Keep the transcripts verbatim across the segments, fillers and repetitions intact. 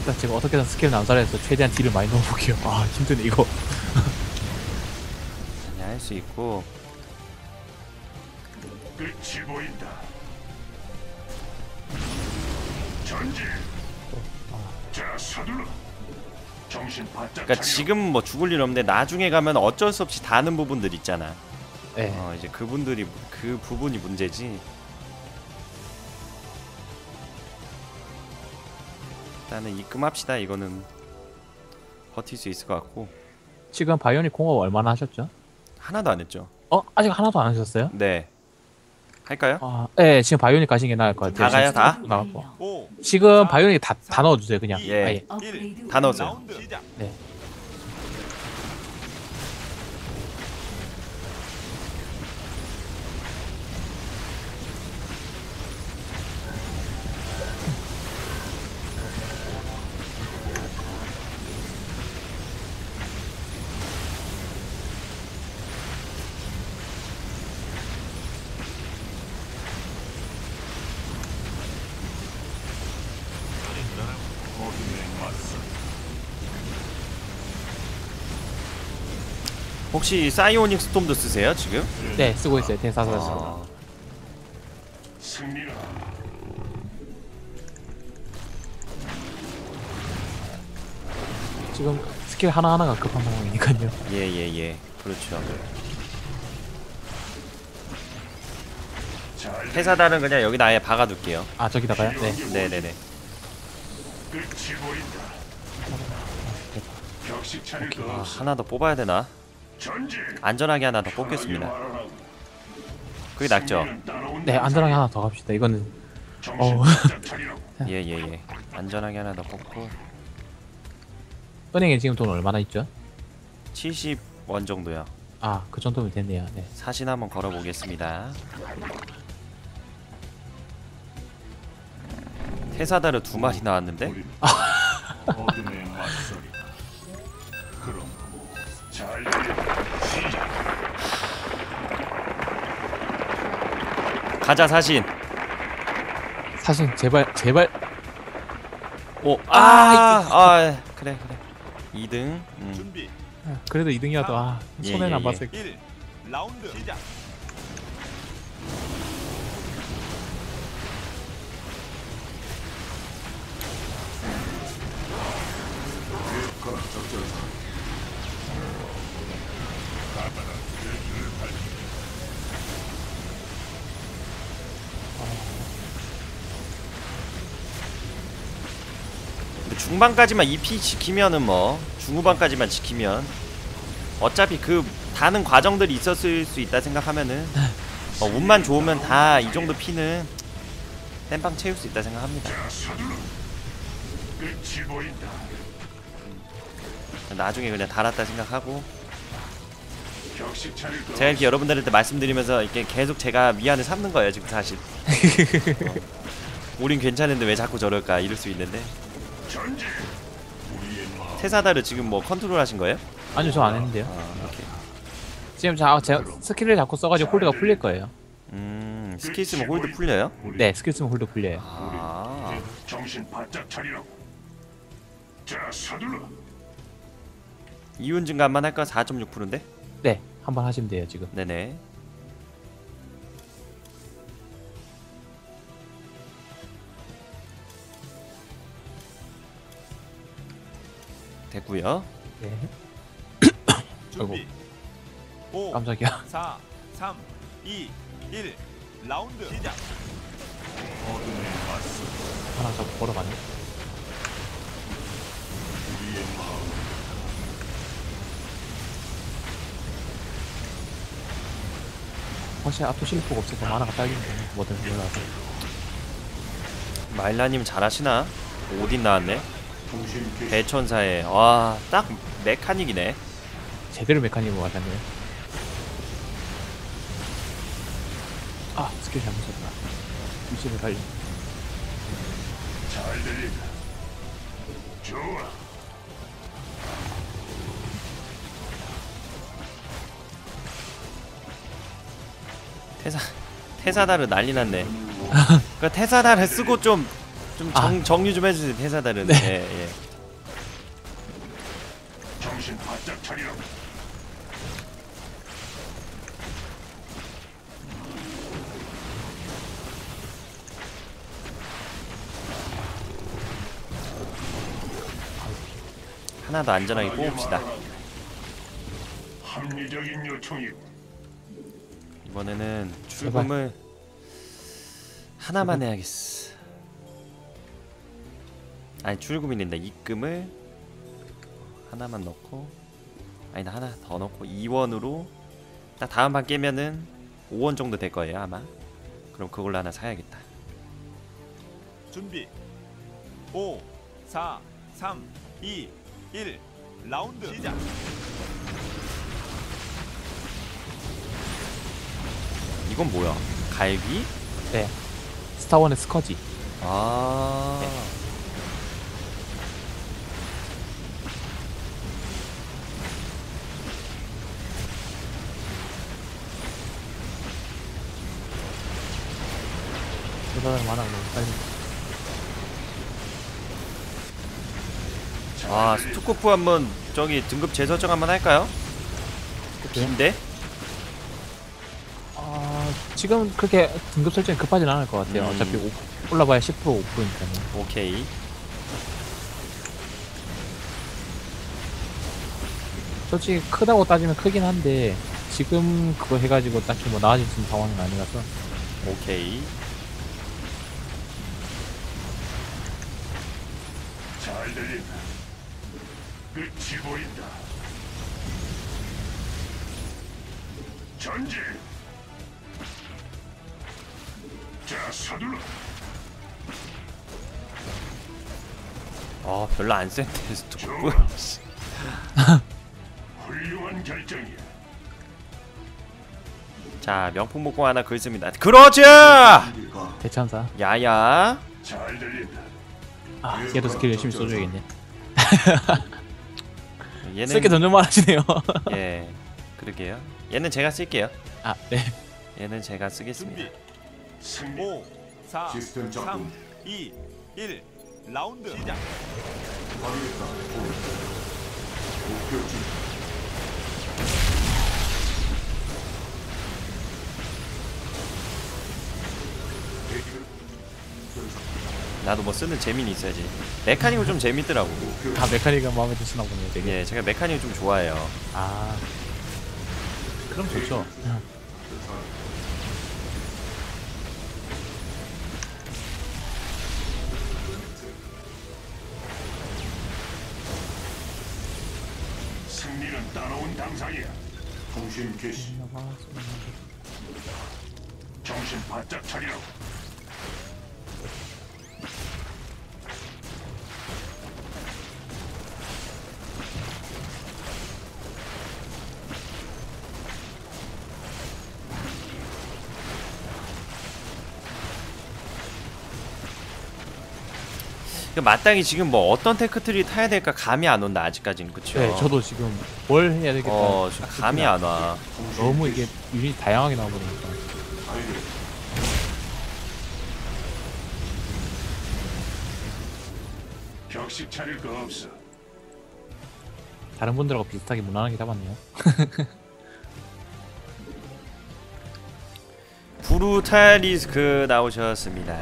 일단 지금 어떻게든 스킬 남살해서 최대한 딜을 많이 넣어볼게요. 아 힘드네 이거. 아니 할 수 있고. 끝이 보인다. 전진. 자 서둘러. 정신 바짝 그러니까 차려. 지금 뭐 죽을 일 없는데 나중에 가면 어쩔 수 없이 다는 부분들 있잖아. 네. 어 이제 그분들이 그 부분이 문제지. 일단은 입금합시다. 이거는 버틸 수 있을 것 같고. 지금 바이오닉 공업 얼마나 하셨죠? 하나도 안 했죠. 어 아직 하나도 안 하셨어요? 네. 할까요? 아, 네 지금 바이오닉 가신 게 나을 것 같아요. 다 가요, 지금 다? 나갔고. 오, 지금 바이오닉 다, 다 넣어주세요 그냥. 예. 아예. 일. 다 넣었어요. 라운드 시작. 네. 혹시 사이오닉 스톰도 쓰세요 지금? 네 쓰고 있어요 대사사에서. 어, 승리라. 지금 스킬 하나 하나가 급한 상황이니까요. 예예예. 예, 예. 그렇죠. 잘 회사달은 그냥 여기다 아예 박아둘게요. 아 저기다가요? 네. 네네네. 끝이 보인다. 격식 차릴 거 아, 없어. 하나 더 뽑아야 되나? 전진. 안전하게 하나 더 뽑겠습니다. 그게 낫죠? 승리는 따라온다. 네 안전하게 하나 더 갑시다. 이거는 정신 어. 바짝 차리라고. 예예예. 안전하게 하나 더 뽑고. 은행에 지금 돈 얼마나 있죠? 칠십 원 정도요. 아 그 정도면 됐네요. 네. 사신 한번 걸어보겠습니다. 테사다르 두 마리 나왔는데? 어둠의 맞서리. 그럼 잘 들려. 시작. 가자 사신. 사실 제발 제발. 오, 아, 아, 그래 그래. 이 등. 음. 준비. 아, 그래도 이 등이라도 아 예, 손해는 예, 안 예. 봤을. 일. 라운드 시작. 근데 중반까지만 이피 지키면은 뭐 중후반까지만 지키면 어차피 그 다는 과정들이 있었을 수 있다 생각하면은 어, 운만 좋으면 다 이 정도 피는 땜빵 채울 수 있다 생각합니다. 자 서둘러. 끝이 보인다. 나중에 그냥 달았다 생각하고 격식 차릴 거 제가 이렇게 여러분들한테 말씀드리면서 이렇게 계속 제가 미안을 삼는 거예요 지금 사실. 어. 우린 괜찮은데 왜 자꾸 저럴까 이럴 수 있는데. 전진. 우리의 마음. 테사다르 지금 뭐 컨트롤 하신 거예요? 아니요 저 안 했는데요. 아 오케이. 지금 자 제가 스킬을 자꾸 써가지고 홀드가 풀릴 거예요. 음 스킬 쓰면 홀드 풀려요? 네 스킬 쓰면 홀드 풀려요. 아 정신 바짝 차리라고. 자 서둘러. 이윤 증가만 할까? 사 점 육 퍼센트인데? 네 한번 하시면 돼요 지금. 네네. 됐고요. 네. 준비. 오. 깜짝이야. 사. 삼. 이. 일. 라운드 시작. 어둠의 맞서. 하나 자꾸 걸어가네. 우리의 마음. 확실히 아토 실프가 없어서 만화가 딸리는데 뭐든 몰라서. 마일라님 잘하시나? 오딘 나왔네. 정신 개. 대천사에 와딱 메카닉이네. 제대로 메카닉으로 맞았네요. 아 스킬 잘못 썼다. 위치를 달리. 잘 들린다. 좋아. 테사 테사다르 난리 났네. 그 테사다르 쓰고 좀 좀 아. 정, 정리 좀 해주세요 대사들은. 네. 예, 예. 정신 바짝 차리라고. 하나 더 안전하게 뽑읍시다. 합리적인 요청이. 이번에는 출금을 하나만 해야겠어. 아니 출금이 된다. 입금을 하나만 넣고, 아니 나 하나 더 넣고 이 원으로 딱 다음 판 깨면은 오 원 정도 될 거예요 아마. 그럼 그걸로 하나 사야겠다. 준비. 오, 사, 삼, 이, 일. 라운드 시작. 이건 뭐야? 갈비? 네. 스타원의 스커지. 아. 그러다 만화 너무 빨리. 아 스투코프 한번 저기 등급 재설정 한번 할까요? 긴데? 아, 지금 그렇게 등급 설정이 급하진 않을 것 같아요. 음. 어차피 오, 올라봐야 십 퍼센트 오 퍼센트니까요. 오케이. 솔직히 크다고 따지면 크긴 한데 지금 그거 해가지고 딱히 뭐 나아질 수 있는 상황은 아니라서. 오케이. 잘 들린다. 끝이 보인다. 전진. 자, 서둘러. 아 별로 안 센데 스투코프. 좋아. 훌륭한 결정이야. 자 명품 목공 하나 긁습니다. 그러지! 대천사. 야야. 잘 들린다. 아, 얘도 스킬 열심히 써줘야겠네. 얘는 쓸게 점점 많아지네요. 예 그러게요. 얘는 제가 쓸게요. 아, 네. 얘는 제가 쓰겠습니다. 준비. 승리. 오, 사, 시스템 삼, 작동. 이, 일. 라운드 시작. 확인했다. 목표 지. 나도 뭐 쓰는 재미는 있어야지. 메카닉은 좀 재밌더라고. 다 메카닉은 마음에 드시나 보네요, 되게. 예 제가 메카닉 좀 좋아해요. 아. 그럼 좋죠. 승리는 따라온 당상이야. 통신 개시. 정신 바짝 차리라고. 그 마땅히 지금 뭐 어떤 테크트리 타야 될까 감이 안 온다 아직까지는. 그쵸? 네, 저도 지금 뭘 해야 되겠다. 어 지금 감이 안 와. 너무 이게 유닛 다양하게 나와버리니까. 격식 차릴 거 없어. 다른 분들하고 비슷하게 무난하게 잡았네요. 브루탈리스크 나오셨습니다.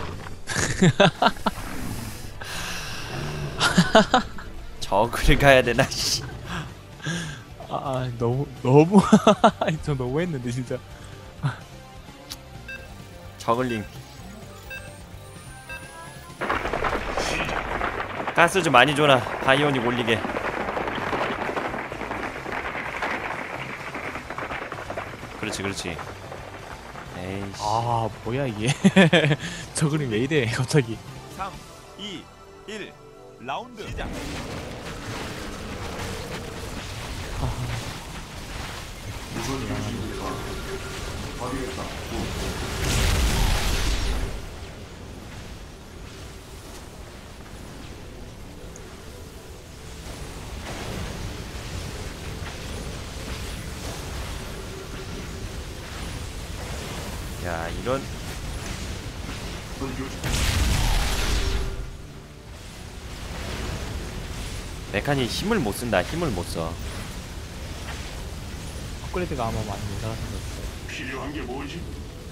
저그를 가야 되나 씨. 아, 아 너무 너무 저 너무 했는데 진짜. 저글링. 가스 좀 많이 줘라. 바이오닉 올리게. 그렇지 그렇지. 에이씨. 아 뭐야 이게. 저글이 왜 이래 갑자기. 삼, 이, 일. 라운드 시작. 야 이런 메카니 힘을 못 쓴다. 힘을 못 써. 업그레이드가 아마 많이 모자라서 그렇어요. 필요한 게 뭐지?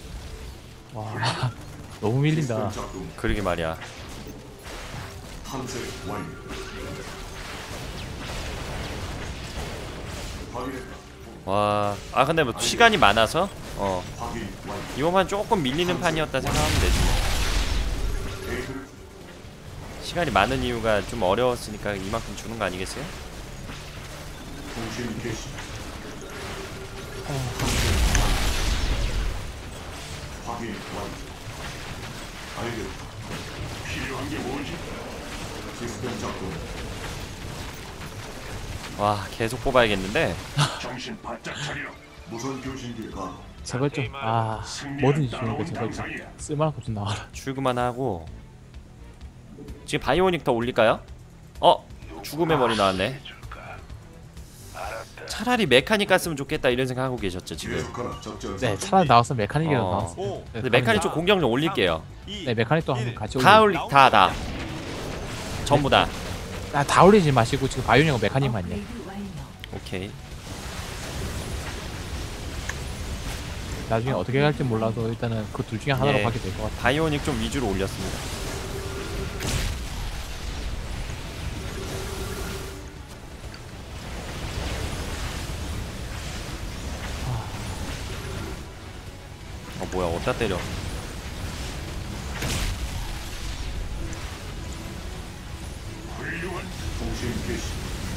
와 너무 밀린다. 작동 그러게 말이야. 탐색 완료. 확인했다. 와, 아 근데 뭐 시간이 많아서 어 확인 완료. 이번만 조금 밀리는 판이었다 생각하면 되지. 데이터를 시간이 많은 이유가 좀 어려웠으니까 이만큼 주는 거 아니겠어요? 통신 개시. 확인 완료. 알겠다. 필요한 게 뭐지? 시스템 작동. 와, 계속 뽑아야겠는데. 정신 바짝 차리라. 무선 교신기 가. 제발 좀아 뭐든지 주니까 제발 좀 쓸만한 거 좀 나와라. 출구만 하고. 지금 바이오닉 더 올릴까요? 어, 죽음의 머리 나왔네. 차라리 메카닉 갔으면 좋겠다 이런 생각하고 계셨죠 지금. 계속하라. 적절. 네 차라리 나왔으면 메카닉이라도 어. 나왔어. 오, 근데 메카닉 좀 공격력 올릴게요. 네 메카닉도 한번 같이 다 올리. 올리, 다, 다. 전부 다. 아다 올리지 마시고 지금 바이오닉하고 메카닉만요. 오케이. 나중에 어떻게 갈지 몰라서 일단은 그 둘 중에 하나로 예. 가게 될 것 같아. 바이오닉 좀 위주로 올렸습니다. 어 뭐야 어디다 때려. 훌륭한 통신 개시.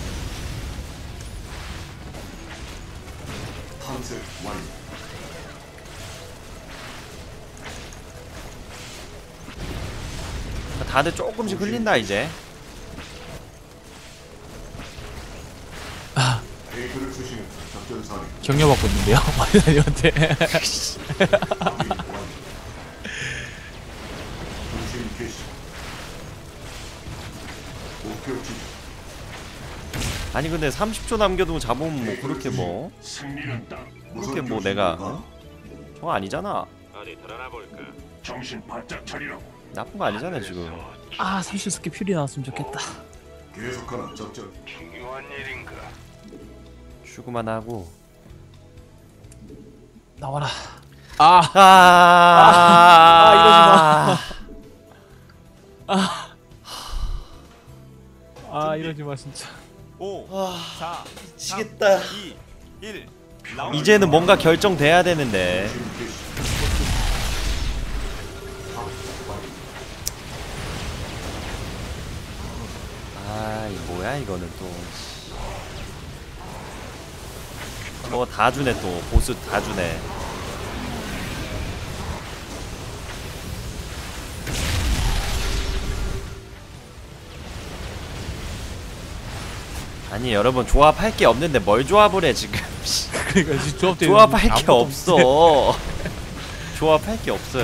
탐색 완료. 다들 조금씩 흘린다 이제. 데이터를 수신해. 작전 사례. 격려받고 있는데요. 마이너님한테. 확인 완료. 통신 개시. 목표 지점. 아니 근데 삼십 초 남겨두고 잡으면 뭐 그렇게 뭐 승리는 딱. 그렇게 뭐 내가 어? 저거 아니잖아. 어디 드러나 볼까? 정신 바짝 차리라고. 나쁜 거 아니잖아 지금. 아 삼십 스킬 퓨리 나왔으면 좋겠다. 계속하라. 적절. 중요한 일인가? 출구만 하고. 나와라. 아. 아, 아 아 이러지 마 진짜. 오, 사, 미치겠다. 이, 일. 라운드 이제는 뭔가 결정돼야 되는데. 통신 개시. 아, 이 뭐야 이거는 또. 뭐 다 주네 또. 보스 다 주네. 아니 여러분 조합할 게 없는데 뭘 조합을 해 지금. 그러니까 지금 조합 때문에 조합할 게 아무것도 없어. 조합할 게 없어요.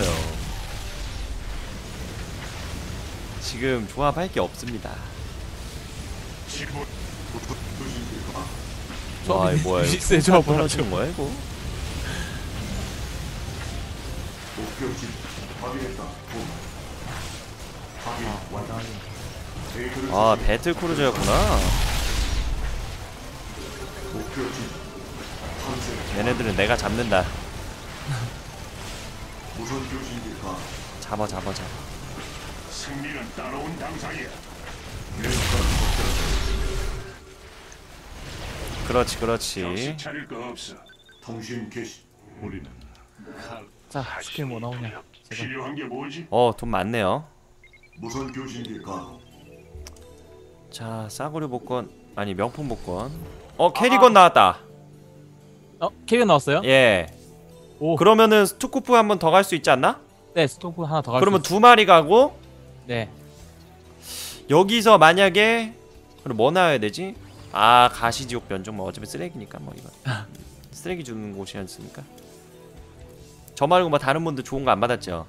지금 조합할 게 없습니다. 지금 교신기 가. 와 이거 뭐야 이거 세 조합을 떨어지는 하죠. 거야 이거? 목표 지점. 확인했다. 본. 확인 완료. 데이터를 아 수신해. 배틀 크루저였구나. 목표 지점. 탐색. 얘네들은 내가 잡는다. 무선 교신기 가. 잡아 잡아 잡아. 승리는 따라온 당상이야. 그렇지 그렇지. 정신 차릴 거 없어. 통신 개시. 우리는 자 스킬 뭐 나오냐. 제발. 필요한 게 뭐지? 어 돈 많네요. 무선 교신기 가. 자 싸구려 복권 아니 명품 복권. 어 캐리건 나왔다. 어 캐리건 나왔어요? 예. 오. 그러면은 스투코프 한 번 더 갈 수 있지 않나? 네 스토프 하나 더 갈. 그러면 두 마리 가고 네. 여기서 만약에 그럼 뭐 나와야 되지? 아 가시지옥 변종 뭐 어차피 쓰레기니까 뭐 이거 쓰레기 주는 곳이 않습니까? 저 말고 뭐 다른 분들 좋은 거 안 받았죠?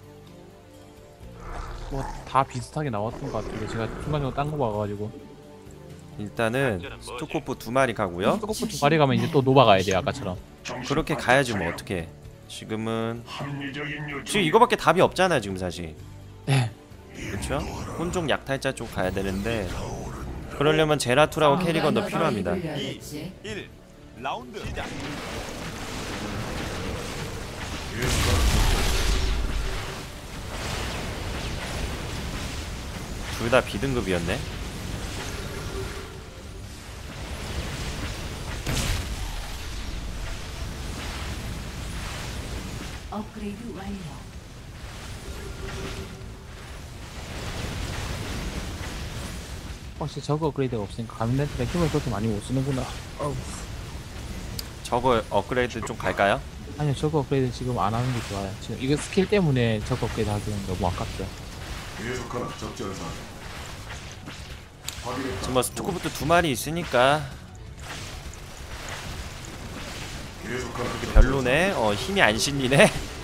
뭐 다 비슷하게 나왔던 것 같은데 제가 순간적으로 딴 거 봐가지고. 일단은 스투코프 두 마리 가고요. 스토프 두 마리 가면 이제 또 노바 가야 돼요 아까처럼. 정신 그렇게 바짝 가야지 뭐 차려. 어떻게? 지금은 합리적인 요청. 지금 이거밖에 답이 없잖아요 지금 사실. 네. 그렇죠? 혼종 약탈자 쪽 가야 되는데 그러려면 제라투라고 캐리건도 필요합니다. 이, 일. 라운드 시작. 둘 다 비등급이었네. 업그레이드 완료. 혹시 저거 업그레이드가 없으니까 가면렌트가 힘을 그렇게 많이 못 쓰는구나. 어우. 저거 업그레이드 좀 갈까요? 아니요, 저거 업그레이드 지금 안 하는 게 좋아요. 지금 이거 스킬 때문에 저거 업그레이드 하기는 너무 아깝죠. 계속하라 적전사. 확인했다. 지금 뭐 스투코부터 두 마리 있으니까 계속하라 적전사. 별로네. 어 힘이 안 실리네.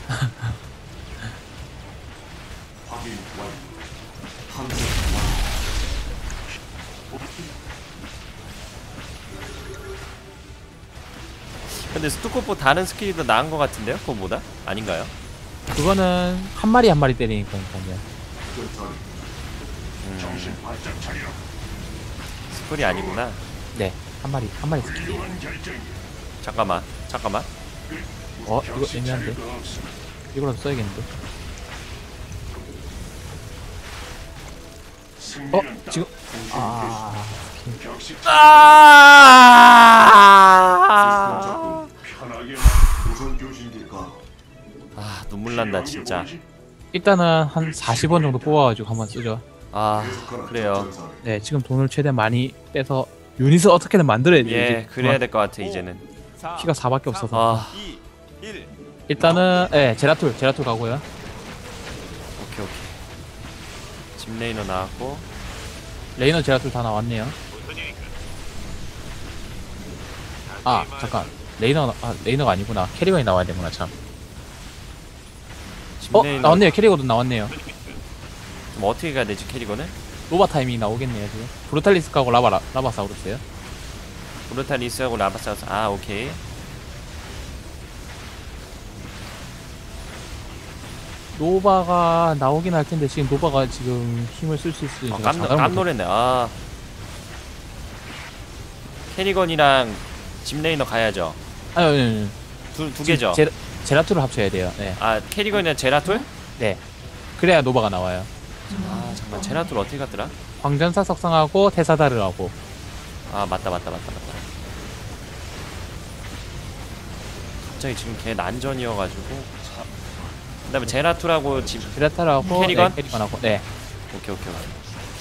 확인 완료. 탐색 완료. 근데 스투코프 다른 스킬이 더 나은 것 같은데요? 그거보다? 아닌가요? 그거는 한 마리 한 마리 때리니까요. 끝자리. 음, 정신 바짝 차려. 스킬이 아니구나. 네, 한 마리 한 마리 스킬. 필요한 결정이야. 잠깐만 잠깐만. 어, 이거 애매한데. 이거라도 써야겠는데. 어, 지금 아, 격식 아, 편하게 우선 교신길까. 아 눈물 난다 진짜. 일단은 한 사십 원 정도 뽑아가지고 한번 쓰죠. 아 그래요. 네, 지금 돈을 최대한 많이 빼서 유닛을 어떻게든 만들어야 돼요. 예 이제. 그래야 될 것 같아 이제는. 사, 피가 사밖에 없어서. 아 이, 일. 일단은 예, 제라툴, 제라툴 가고요. 오케이 오케이. 짐레이너 나왔고. 레이너 제라툴 다 나왔네요. 아, 잠깐. 레이너, 아, 레이너가 아니구나. 캐리건이 나와야 되구나, 참. 어, 짐레이너 나왔네요. 캐리건도 나왔네요. 뭐 어떻게 가야 되지 캐리건은? 노바 타이밍이 나오겠네요, 지금. 브루탈리스크하고 라바, 라, 라바사우루스요. 브루탈리스하고 라바사우스. 아 오케이. 노바가 나오긴 할 텐데, 지금 노바가 지금 힘을 쓸 수 있을지. 아, 제가 깜, 장담을 못- 깜놀했네. 아 캐리건이랑 짐레이너 가야죠. 아니, 아니, 아니. 두, 두 개죠? 제, 제라툴을 합쳐야 돼요. 네. 아 캐리건이랑 제라툴? 네. 그래야 노바가 나와요. 아 잠깐 제라툴 어떻게 갔더라? 광전사 석상하고 테사다르하고. 아 맞다 맞다 맞다 맞다. 갑자기 지금 걔 난전이어가지고. 그 다음에 제라툴하고 집. 제라툴하고 캐리건? 네, 캐리건하고. 네. 오케이 오케이 오케이.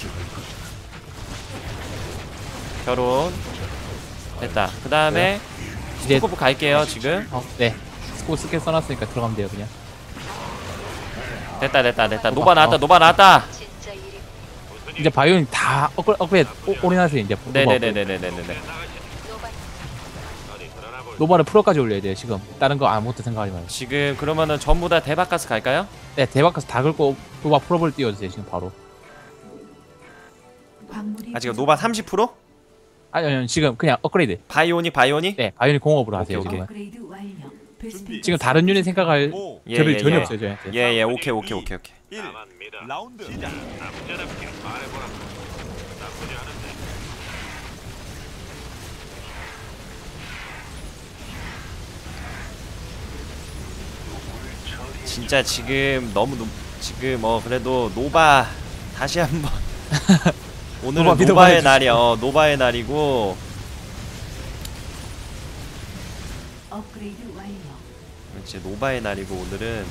결혼 됐다. 그 다음에 이제 스코프 갈게요 지금. 어, 네. 스코 스킬 써놨으니까 들어가면 돼요, 그냥. 됐다 됐다 됐다. 노바 나왔다 노바 나왔다. 이제 바이오닉 다 업글, 업그레이드 오- 올인하세요, 이제. 노바 업그레이드. 네네네네네네네. 노바를 프로까지 올려야 돼요, 지금. 다른 거 아무것도 생각하지 마요. 지금 그러면은 전부 다 대바카스 갈까요? 네, 대박가서 다 긁고 노바 프로볼 띄워주세요, 지금 바로. 광물이 아 지금 노바 삼십 퍼센트? 아니, 아니, 지금 그냥 업그레이드. 바이오닉 바이오닉? 네, 바이오닉 공업으로 하세요, 오케이, 지금. 업그레이드 완료. 베스핀 지금 다른 유닛 생각할 오, 예, 저를 예, 전혀 예. 없어요, 저한테. 예예 오케이 오케이 오케이 오케이. 일. 라운드 시작. 진짜 지금 너무 노, 지금 어 그래도 노바 다시 한번 오늘은 노바 믿어봐야지. 노바의 날이야. 어, 노바의 날이고 업그레이드 완료. 그렇지 노바의 날이고 오늘은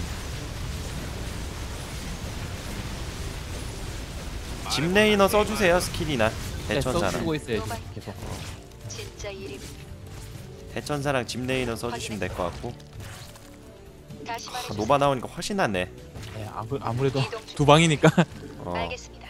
짐레이너 써주세요 스킬이나 네, 써- 대천사랑 쓰고 있어요, 지금 계속. 진짜 일임. 대천사랑 짐레이너 써주시면 될 것 같고. 다시 아, 말해주세요. 노바 나오니까 훨씬 낫네. 네, 아무, 아무래도 두 방이니까. 어 알겠습니다.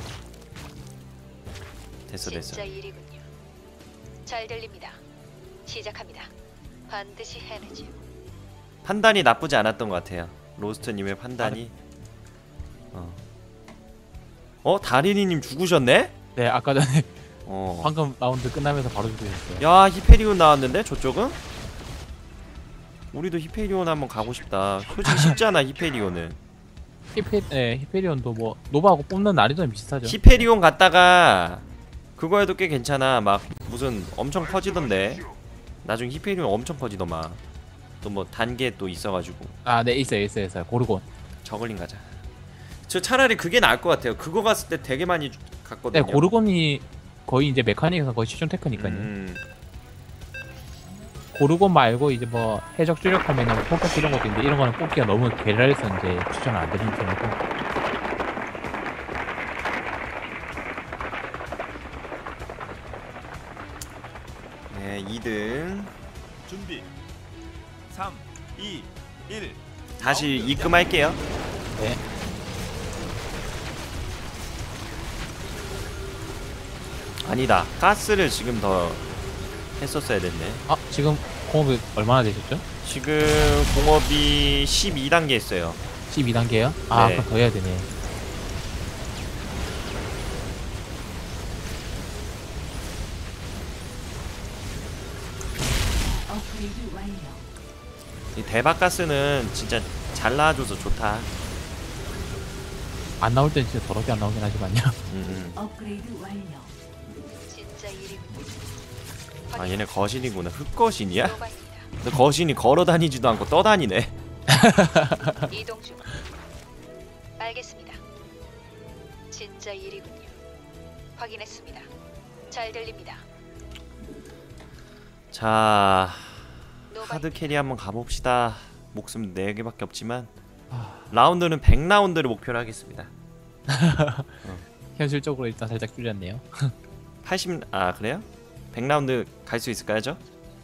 됐어 됐어. 진짜 일이군요. 잘 들립니다. 시작합니다. 반드시 해내지요. 판단이 나쁘지 않았던 것 같아요. 로스트님의 판단이. 어. 어 다리니님 죽으셨네? 네, 아까 전에 어. 방금 라운드 끝나면서 바로 죽으셨어요. 야 히페리온 나왔는데 저쪽은? 우리도 히페리온 한번 가고 싶다. 솔직히 쉽잖아 히페리온은. 히페, 네, 히페리온도 뭐 노바하고 뽑는 난이도는 비슷하죠. 히페리온 갔다가 그거 해도 꽤 괜찮아. 막 무슨 엄청 퍼지던데. 나중에 히페리온 엄청 퍼지더만. 또 뭐 단계 또 있어가지고. 아, 네, 있어요, 있어요, 있어요. 고르곤. 저글링 가자. 저 차라리 그게 나을 것 같아요. 그거 갔을 때 되게 많이 주- 네, 갔거든요. 고르곤이 거의 이제 메카닉에서 거의 시즌 테크니까요. 음, 고르곤 말고 이제 뭐 해적 주력하면은 포커스 이런 것도 있는데 이런 거는 뽑기가 너무 괴랄해서 이제 추천 안 드리는 편이고. 네, 이 등. 준비. 삼, 이, 일. 다시 입금할게요. 네. 아니다. 가스를 지금 더 했었어야 됐네. 아, 지금 공업이 얼마나 되셨죠? 지금 공업이 십이 단계 했어요. 십이 단계요? 아, 네. 그럼 더 해야 되네. 업그레이드 완료. 이 대박 가스는 진짜 잘 나와줘서 좋다. 안 나올 땐 진짜 더럽게 안 나오긴 하지만요. 음, 음. 업그레이드 완료. 진짜 일이군요. 아 얘네 거신이구나. 흑거신이야? 노바입니다. 근데 거신이 걸어다니지도 않고 떠다니네. 이동 중. 알겠습니다. 진짜 일이군요. 확인했습니다. 잘 들립니다. 자 노바 하드 캐리 한번 가봅시다. 목숨 네 개밖에 없지만 라운드는 백 라운드를 목표로 하겠습니다. 현실적으로 일단 살짝 줄였네요. 팔십... 아 그래요? 백 라운드 갈 수 있을까요 저?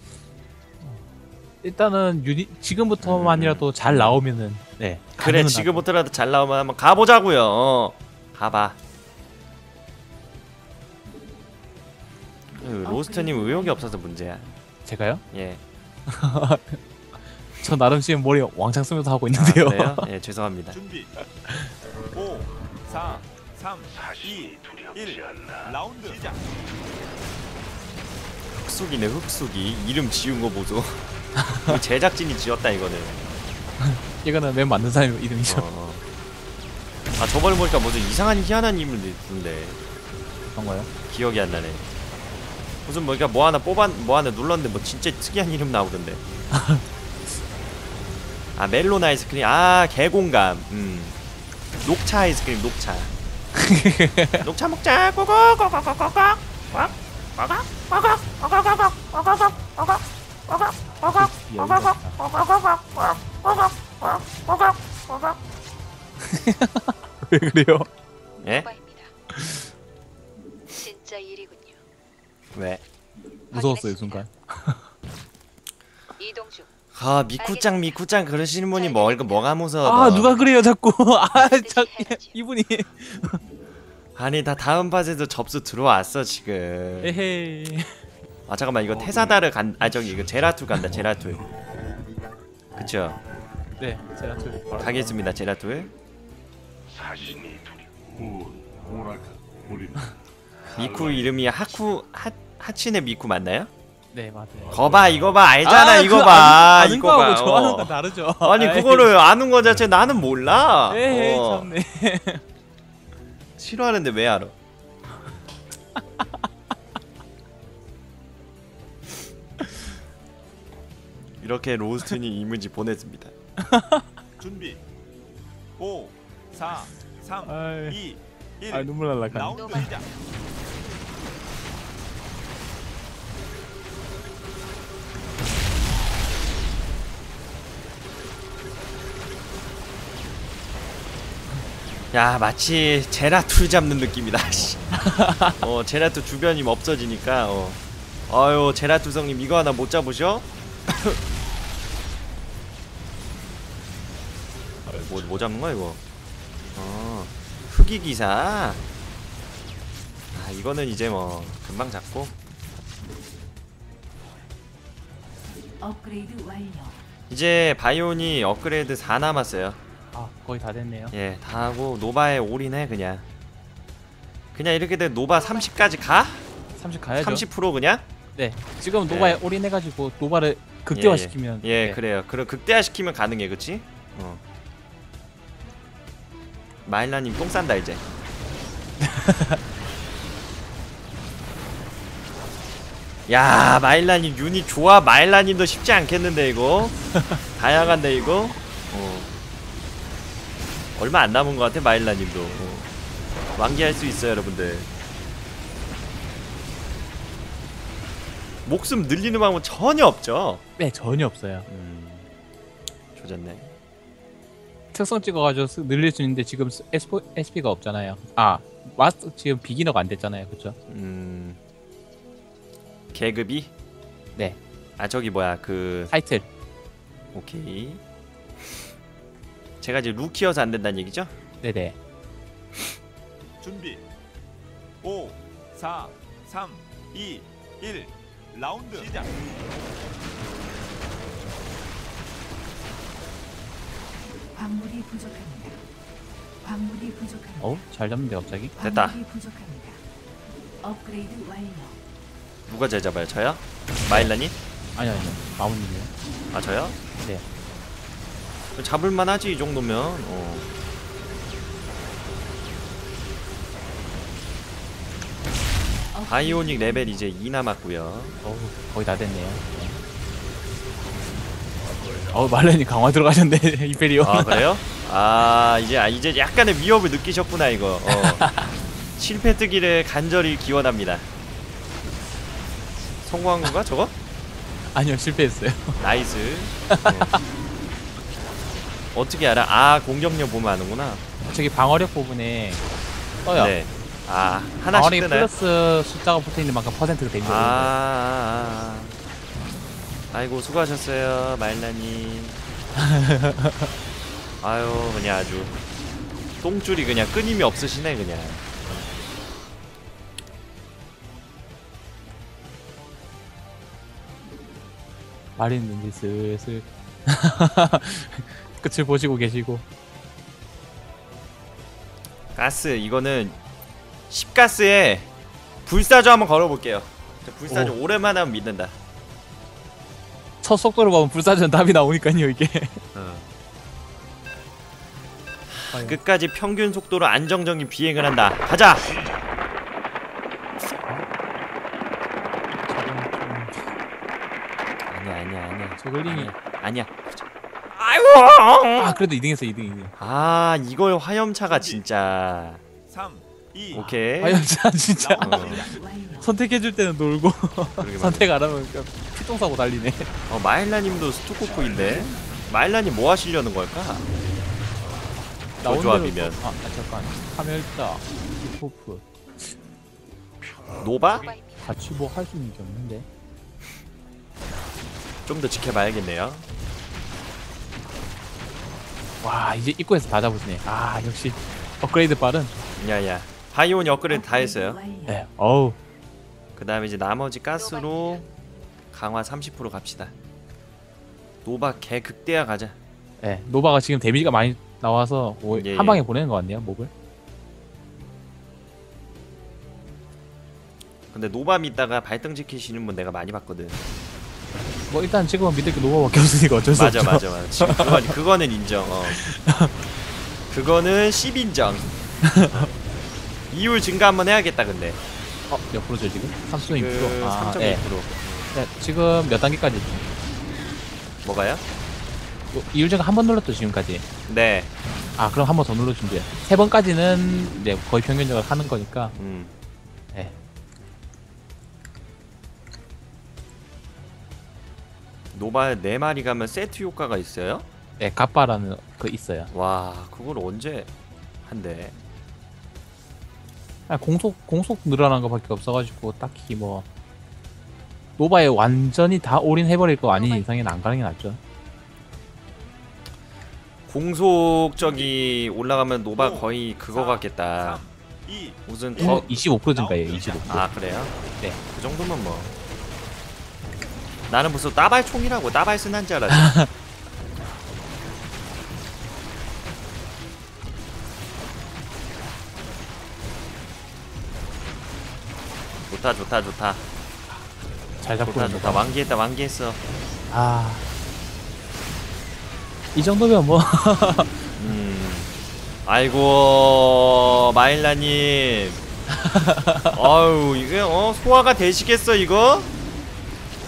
일단은 유니 지금부터만이라도 잘 나오면은 네. 그래 가능은 지금부터라도 잘 나오면 한번 가보자고요. 어, 가봐. 그 로스트님 의욕이 없어서 문제야. 하죠. 제가요? 예. 저 나름 지금 머리 왕창 쓰면서 하고 아, 있는데요. 그래요? 예 죄송합니다. 준비. 오, 사, 삼, 이, 일. 라운드 시작. 흑숙이네 흑숙이. 이름 지은 거 보소. 이거 제작진이 지었다 이거는. 이거는 맨 만든 사람 이름이죠. 어. 아 저번에 보니까 무슨 이상한 희한한 이름을 냈는데 그런 거요? 기억이 안 나네. 무슨 뭐, 그러니까 뭐 하나 뽑아 뭐 하나 눌렀는데 뭐 진짜 특이한 이름 나오던데. 아 멜론 아이스크림. 아 개공감. 음 녹차 아이스크림 녹차. 녹차 먹자. 고고고고고고고. 왜 그래요? 예? 노바입니다. 진짜 일이군요. 왜? 무서웠어요 순간. 이동 중. 아 미쿠짱 미쿠짱 그러시는 분이 뭐 이거 뭐가 무서워. 아 누가 그래요 자꾸. 아 자, 해야지. 이분이. 아니 다 다음 팟에도 접수 들어왔어 지금. 에헤이. 아 잠깐만 이거 테사다르 간.. 아 저기 이거 제라툴 간다 제라툴. 그쵸? 네, 제가 좀 바로 가겠습니다 제라툴. 사신이 두리. 오, 오라카. 우리는 미쿠 이름이 하쿠 하 하치네 미쿠 맞나요? 네 맞아요. 거봐 이거 봐 알잖아 아, 이거 그 봐 아는, 이거 아는 봐. 거하고 좋아하는 어. 건 다르죠. 아니 그거를 아는 거 자체 나는 몰라. 에헤이 어. 참네. 싫어하는데 왜 알아? 이렇게 로스트니 이문지 보냈습니다. 준비. 오, 사, 삼, 아이, 이, 일. 아 눈물 날라. 라운드 시작. 야 마치 제라툴 잡는 느낌이다. 씨. 어 제라툴 주변이 없어지니까 어. 아유 제라툴 성님 이거 하나 못 잡으셔? 뭐, 뭐 잡는 거야 이거? 어 흑이 기사. 아 이거는 이제 뭐 금방 잡고. 업그레이드 완료. 이제 바이온이 업그레이드 사 남았어요. 아 거의 다 됐네요. 예, 다 하고 노바에 올인해 그냥. 그냥 이렇게 돼 노바 삼십까지 가? 삼십 가야죠. 삼십 퍼센트 그냥? 네. 지금 노바에 네. 올인해가지고 노바를 극대화시키면. 예, 예 네. 그래요. 그럼 극대화 시키면 가능해, 그치? 어. 마일라님 똥 싼다 이제. 야 마일라님 유닛 좋아. 마일라님도 쉽지 않겠는데 이거. 다양한데 이거. 어. 얼마 안 남은 것 같아 마일라님도. 어. 완기할 수 있어요 여러분들. 목숨 늘리는 방법 전혀 없죠. 네, 전혀 없어요. 음, 조졌네. 특성 찍어가지고 쓱 늘릴 수 있는데 지금 에스피가 없잖아요. 아, 마스 지금 비기너가 안 됐잖아요, 그렇죠? 음, 계급이? 네, 아 저기 뭐야 그 타이틀. 오케이. 제가 이제 루키여서 안 된다는 얘기죠? 네네. 준비. 오, 사, 삼, 이, 일. 라운드 시작. 광물이 부족합니다. 광물이 부족합니다. 어, 잘 잡는데 갑자기? 됐다. 광물이 부족합니다. 업그레이드 완료. 누가 잘 잡아요? 저요? 마일라님? 아니 아니요, 마무님이요. 아 저요? 네. 잡을만 하지 이 정도면. 어. 바이오닉 레벨 이제 이 남았고요. 어우, 거의 다 됐네요. 네. 어우, 말렌이 강화 들어가셨네, 이페리온. 아 그래요? 아 이제 아, 이제 약간의 위협을 느끼셨구나 이거. 어. 실패 뜨기를 간절히 기원합니다. 성공한 건가 저거? 아니요, 실패했어요. 나이스. 어. 어떻게 알아? 아 공격력 보면 아는구나. 저기 방어력 부분에 떠요. 네. 아 하나씩 방어력이 뜨나요? 플러스 숫자가 붙어있는 만큼 퍼센트가 아, 데미지가 아, 아, 아. 아이고 수고하셨어요 마일라님. 아유 그냥 아주 똥줄이 그냥 끊임이 없으시네 그냥. 말리는 지 슬슬 끝을 보시고 계시고. 가스 이거는 십 가스에 불사조 한번 걸어볼게요. 저 불사조 오. 오랜만에 하면 믿는다. 첫 속도로 가면 불사조는 답이 나오니까요 이게. 어. 아유. 끝까지 평균 속도로 안정적인 비행을 한다. 가자. 아니야 아니야 아니야. 저글링이. 아니야. 아이고. 아 그래도 이 등했어 이 등 이 등. 아 이걸 화염차가 진짜. 삼, 이. 오케이. 화염차 진짜 어. 완료. 선택해줄 때는 놀고 그러게 말이야. 선택 안 하면 그냥 피똥 싸고 달리네. 어 마일라님도 스투코프인데 마일라님 뭐 하시려는 걸까? 저 나온 조합이면. 대로 또- 아, 아 잠깐. 카멜자, 히포프 노바? 노바입니다. 같이 뭐 할 수 있는 게 없는데. 좀 더 지켜봐야겠네요. 와 이제 입구에서 다 잡으시네. 아 역시 업그레이드 빠른. 야야 바이오니 업그레이드 다 했어요. 완료. 네. 어우. 그 다음에 이제 나머지 가스로 강화 삼십 퍼센트 갑시다. 노바 개 극대화 가자. 네. 노바가 지금 데미지가 많이 나와서 오- 예, 한 예. 방에 보내는 것 같네요 몹을. 근데 노바 믿다가 발등 지키시는 분 내가 많이 봤거든. 뭐 일단 지금은 믿을 게 노바밖에 없으니까 어쩔 수 맞아 없죠. 맞아 맞아. 지금 그건, 그거는 인정. 어. 그거는 십 인정. 이율 증가 한번 해야겠다 근데. 어, 몇 프로죠 지금? 삼 점 이 그 퍼센트. 아, 삼 점 이 네. 퍼센트. 네. 지금 몇 단계까지? 뭐가요? 이율제가 한 번 눌렀죠 지금까지. 네. 아 그럼 한 번 더 눌러주면 돼요. 세 번까지는 이제 거의 평균적으로 하는 거니까. 음. 네. 노바 네 마리 가면 세트 효과가 있어요? 네, 갑바라는 그 있어요. 와 그걸 언제 한대? 아, 공속 공속 늘어난 거밖에 없어가지고 딱히 뭐 노바에 완전히 다 올인해버릴 거 아닌 이상은 안 가는 게 낫죠. 공속적이 올라가면 노바 오, 거의 그거 사, 같겠다. 삼, 이. 무슨 어, 더 이십오 퍼센트 증가예요. 이십오 퍼센트. 아 그래요? 네. 그 정도면 뭐 나는 무슨 따발총이라고 따발 쓰는 줄 알았지. 좋다 좋다 좋다 잘 잡고 좋다 있는 좋다 거. 완기했다 완기했어. 아. 이 정도면 뭐 음. 아이고 마일라님. 아유 이게 어 소화가 되시겠어 이거?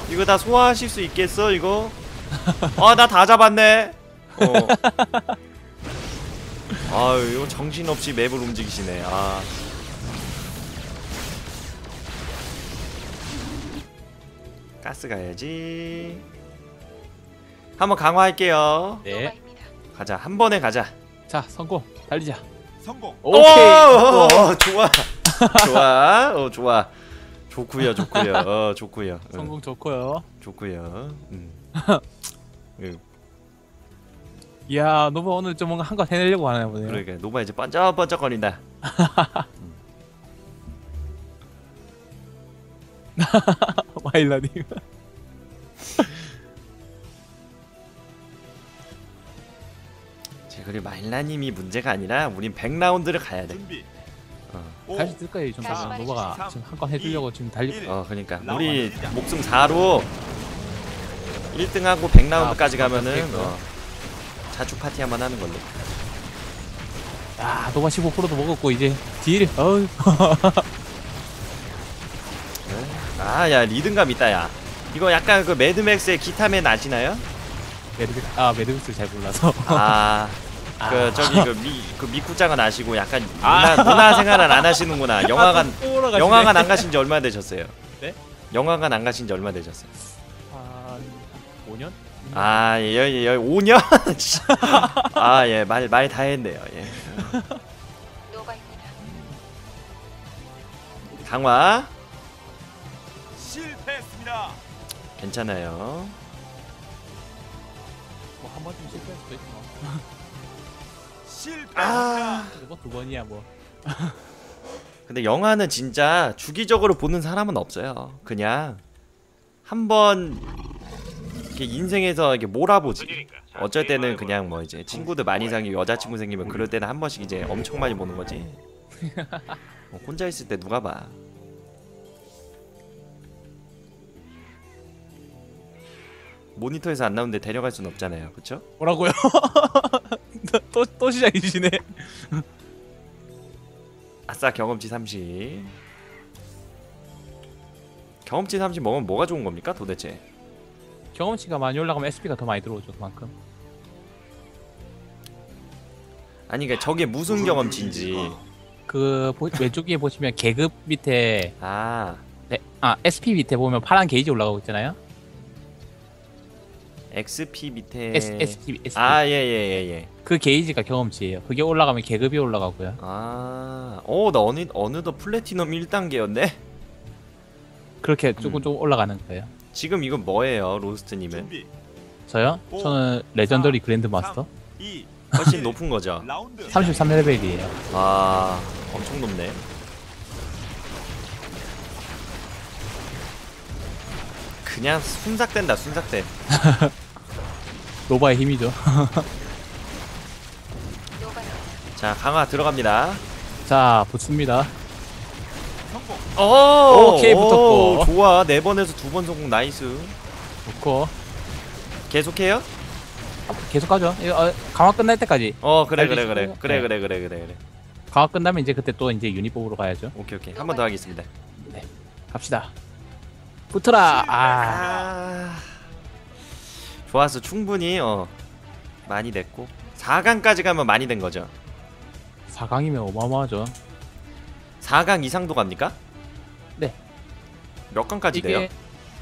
이거 다 소화하실 수 있겠어 이거? 아 나 다 잡았네. 어. 아유 이거 정신없이 맵을 움직이시네. 아. 가스 가야지. 한번 강화할게요. 네. 노바입니다. 가자 한 번에 가자. 자, 성공. 달리자. 성공. 오, 오, 오, 좋아 좋아 어 좋아 좋구요 좋구요 어 좋구요 응, 성공 좋고요. 좋구요. 음. 응, 이야, 노바 오늘 좀 뭔가 한 거 해내려고 하나 보네요. 그러니까 노바 이제 반짝반짝거린다. 와일라님. 제 그리 마일라님이 문제가 아니라 우린 백 라운드를 가야 돼. 준비. 어, 오, 할 수 있을 거예요. 좀 다시 더 말해주세요. 노바가 지금 한 건 해주려고 지금 달리. 일. 어 그러니까 라운드 우리 시작. 목숨 사로 일 등하고 백 라운드까지 아, 가면은 그렇겠고. 어, 자축 파티 한번 하는 걸로. 아, 노바 십오 퍼센트도 먹었고 이제 딜. 어우. 아야 리듬감 있다 야. 이거 약간 그 매드맥스의 기타맨 아시나요? 매드빅 아 매드빅스 잘 몰라서. 아. 아. 그 저기 그미그 미쿠짱은 아시고 약간 문화 문화 생활을 안 하시는구나. 영화관 아, 영화관 안 가신 지 얼마 되셨어요? 네? 영화관 안 가신 지 얼마 되셨어요? 한 오 년? 아, 예, 예, 예, 오 년? 아, 예, 말, 말 다 했네요, 예. 노바입니다. 강화, 실패했습니다. 괜찮아요. 뭐한 번쯤 실패할 수도 있고. 실패했습니다. 아, 뭐두 번이야 뭐. 근데 영화는 진짜 주기적으로 보는 사람은 없어요. 그냥 한 번 이렇게 인생에서 이렇게 몰아보지. 어쩔 때는 그냥 뭐 이제 친구들 많이 사귀고 여자친구 생기면 그럴 때는 한 번씩 이제 엄청 많이 보는 거지. 어, 혼자 있을 때 누가 봐. 모니터에서 안 나오는데 데려갈 순 없잖아요, 그쵸? 뭐라고요? 또 또 시작이시네. 아싸 경험치 삼십. 경험치 삼십 먹으면 뭐가 좋은 겁니까 도대체? 경험치가 많이 올라가면 에스피가 더 많이 들어오죠 그만큼. 아니 그러니까 저게 무슨 경험치인지. 그 보, 왼쪽에 보시면 계급 밑에 아 네, 아 에스피 밑에 보면 파란 게이지 올라가고 있잖아요. 엑스피 밑에 S, 에스피, 에스피. 아 예 예 예 예. 그 게이지가 경험치예요. 그게 올라가면 계급이 올라가고요. 아, 어, 나 어느 어느덧 플래티넘 일 단계였네. 그렇게 조금 음. 조금 올라가는 거예요. 지금 이건 뭐예요, 로스트님은? 준비. 저요? 오, 저는 레전더리 그랜드 마스터 이. 훨씬 높은 거죠. 라운드. 삼십삼 레벨이에요. 아, 엄청 높네. 그냥 순삭된다, 순삭돼. 노바의 힘이죠. 노바입니다. 자, 강화 들어갑니다. 자, 붙습니다. 성공. 오, 오케이, 붙었고. 오, 좋아, 네 번에서 두 번 성공, 나이스. 좋고 계속해요? 아, 계속 가죠. 이거, 어, 강화 끝날 때까지. 어, 그래, 그래, 알겠습니다. 그래, 그래, 네. 그래, 그래, 그래, 그래. 강화 끝나면 이제 그때 또 이제 유닛 뽑으러 가야죠. 오케이, 오케이, 한 번 더 하겠습니다. 갑시다. 붙어라. 아, 아, 좋았어, 충분히 어 많이 됐고 사 강까지 가면 많이 된 거죠. 사 강이면 어마어마하죠. 사 강 이상도 갑니까? 네. 몇 강까지 돼요? 이게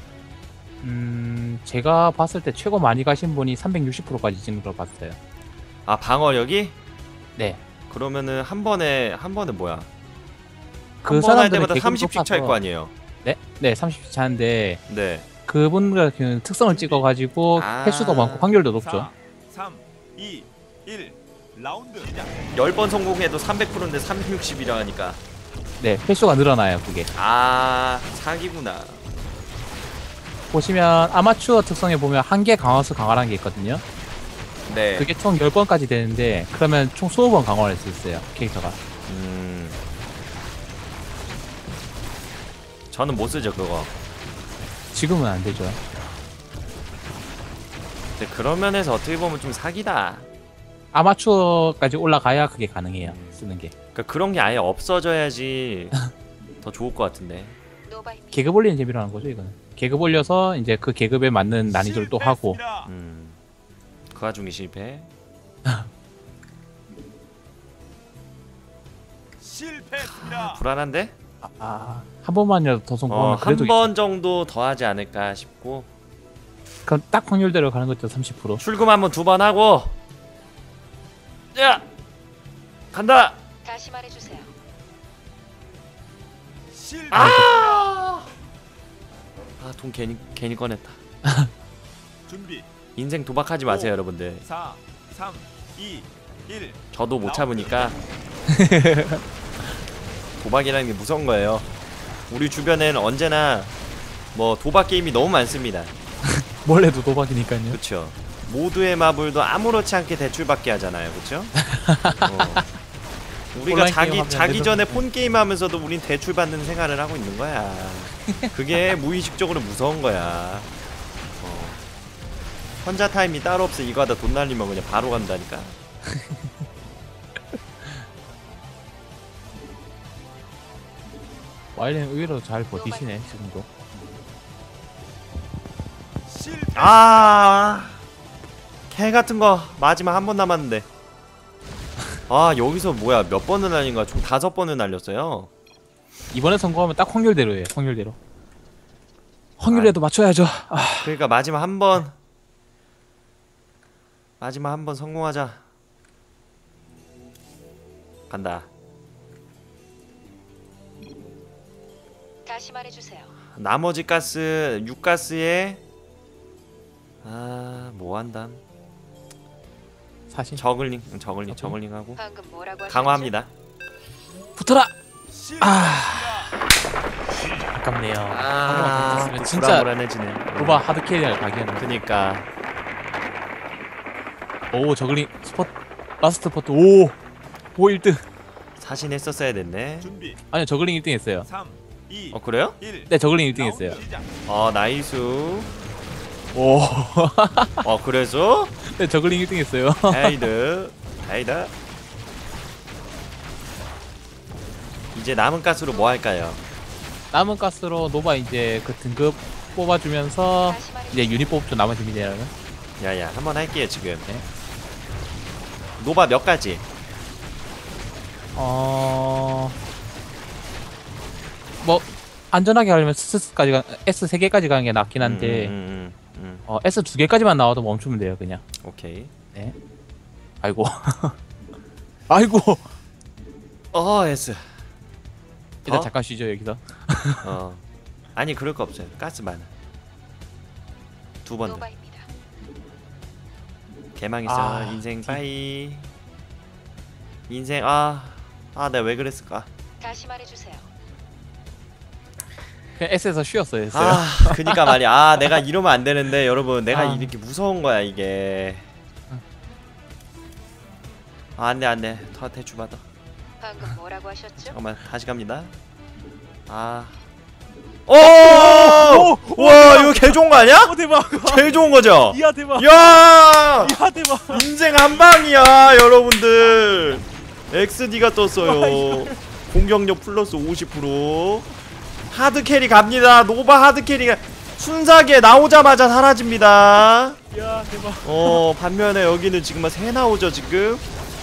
음, 제가 봤을 때 최고 많이 가신 분이 삼백육십 퍼센트까지 찍는 걸 봤어요. 아, 방어력이? 네. 그러면은 한 번에 한 번에 뭐야? 그 한 번 할 사람들은 때마다 계급이 삼십씩 차일 높아서- 거 아니에요? 네, 네, 삼십씩 차는데 네. 그분 같은 특성을 찍어가지고 아. 횟수도 많고 확률도 높죠. 사, 삼, 이, 일. 라운드 시작. 열 번 성공해도 삼백 퍼센트인데 삼백육십이라 하니까 네, 횟수가 늘어나요, 그게. 아, 사기구나. 보시면 아마추어 특성에 보면 한 개 강화수 강화라는 게 있거든요. 네. 그게 총 열 번까지 되는데 그러면 총 이십 번 강화를 할 수 있어요, 캐릭터가. 음. 저는 못 쓰죠, 그거. 지금은 안 되죠. 근데 그런 면에서 어떻게 보면 좀 사기다. 아마추어까지 올라가야 그게 가능해요, 쓰는 게. 그러니까 그런 게 아예 없어져야지 더 좋을 것 같은데. 노바입니다. 계급 올리는 재미로 하는 거죠 이거는. 계급 올려서 이제 그 계급에 맞는 난이도를 또 하고. 실패했습니다. 음. 그 와중에 실패. 실패했습니다. 불안한데? 아, 한 번만이라도 더 성공하면 어, 그래도 한 번 정도 더 하지 않을까 싶고. 그럼 딱 확률대로 가는 거죠. 삼십 퍼센트. 출금 한번 두 번 하고. 야! 간다! 다시 말해주세요. 실패. 아! 아, 돈 괜히 괜히 꺼냈다. 준비. 인생 도박하지 마세요, 오. 여러분들. 사, 삼, 이, 일. 저도 못 참으니까 도박이라는 게 무서운 거예요. 우리 주변에는 언제나 뭐 도박 게임이 너무 많습니다. 뭘 해도 도박이니까요. 그렇죠. 모두의 마블도 아무렇지 않게 대출받게 하잖아요, 그렇죠? 어. 우리가 온라인 자기 게임 하면 자기 계속- 전에 폰 게임 하면서도 우린 대출받는 생활을 하고 있는 거야. 그게 무의식적으로 무서운 거야. 어. 혼자 타임이 따로 없어. 이거 하다 돈 날리면 그냥 바로 간다니까. 와일드는 의외로 잘 버티시네 지금도. 실패. 아, 개 같은 거 마지막 한 번 남았는데. 아, 여기서 뭐야, 몇 번을 날린 거야? 총 다섯 번을 날렸어요. 이번에 성공하면 딱 확률대로예요. 확률대로. 확률에도 맞춰야죠. 아, 그러니까 마지막 한 번, 마지막 한 번 성공하자. 간다. 다시 말해주세요. 나머지 가스 육 가스에 아, 뭐 한담? 사실 저글링, 응, 저글링, 저글링 하고 방금 뭐라고 하셨죠? 강화합니다. 붙어라. 실패했습니다. 아깝네요. 아, 아, 또 진짜 불안불안해지네. 로바 하드 캐리할 각이었는데. 그니까 오 저글링 스포 라스트 포트 오. 오 일 등. 사신했었어야 됐네. 준비. 아니요 저글링 일 등 했어요. 삼, 이, 어, 그래요? 일. 네 저글링 일 등 했어요. 시작. 어, 나이스. 오. 어, 그래서 네 저글링 일 등 했어요. 헤이드 헤이드. 이제 남은 가스로 뭐 할까요? 남은 가스로 노바 이제 그 등급 뽑아주면서 다시 말해주세요. 이제 유닛 뽑죠. 남은 재미제라는. 야야, 한번 할게요 지금. 네. 노바 몇 가지? 어. 뭐 안전하게 하려면 S까지 가 S 세 개까지 가는 게 낫긴 한데 음, 음, 음, 음. 어 S 두 개까지만 나와도 멈추면 돼요 그냥. 오케이. 네. 아이고. 아이고. 어, S. 일단 어? 잠깐 쉬죠 여기서. 어. 아니, 그럴 거 없어요. 가스 많아. 두 번 더. 노바입니다. 개망했어. 아, 인생 티- 빠이. 인생 아. 아, 내가 왜 그랬을까? 다시 말해주세요. 그냥 S에서 쉬었어요. 했어요. 아, 그니까 말이야. 아, 내가 이러면 안 되는데 여러분, 내가 아. 이렇게 무서운 거야 이게. 아, 안돼 안돼. 더 대출 받아. 방금 뭐라고 하셨죠? 잠깐만, 다시 갑니다. 아. 오! 와, 이거 개 좋은 거 아니야? 오 대박. 제일 좋은 거죠? 이야 대박. 야! 이야 대박. 인생 한 방이야, 여러분들. 엑스디가 떴어요. 공격력 플러스 오십 퍼센트. 하드 캐리 갑니다. 노바 하드 캐리가 순삭에 나오자마자 사라집니다. 이야 대박. 어, 반면에 여기는 지금 새 나오죠, 지금.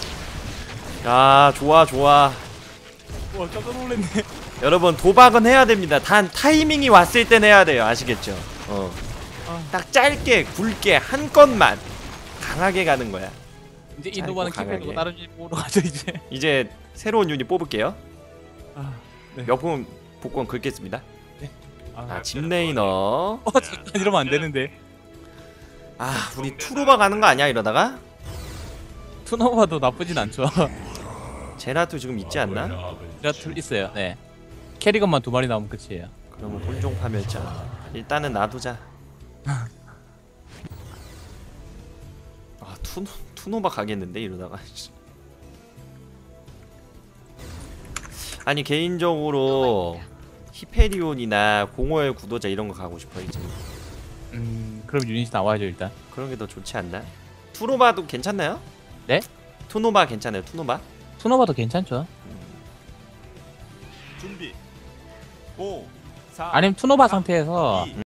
야, 좋아, 좋아. 와 깜짝 놀랐네. 여러분, 도박은 해야 됩니다. 단 타이밍이 왔을 땐 해야 돼요. 아시겠죠? 어. 아. 딱 짧게, 굵게 한 건만 강하게 가는 거야. 이제 이 짧고 노바는 강하게. 킵해두고 다른 일 보러 가죠 이제. 이제 새로운 유닛 뽑을게요. 아, 네. 몇분 복권 긁겠습니다. 아, 아, 집레이너. 어 잠깐 이러면 안 되는데. 아, 우리 투로바 가는 거 아니야 이러다가? 투노바도 나쁘진 않죠. 제라투 지금 있지 않나? 제라툴 있어요. 네. 캐리건만 두 마리 나오면 끝이에요. 그러면 혼종 파멸자. 일단은 놔두자. 아, 투 투노바 가겠는데 이러다가. 아니, 개인적으로 노바입니다. 히페리온이나 공허의 구도자 이런 거 가고 싶어 이제. 음 그럼 유닛이 나와야죠 일단. 그런 게 더 좋지 않나? 투노바도 괜찮나요? 네? 투노바 괜찮아요. 투노바? 투노바도 괜찮죠. 준비. 오, 사, 아니면 투노바 삼, 상태에서 이,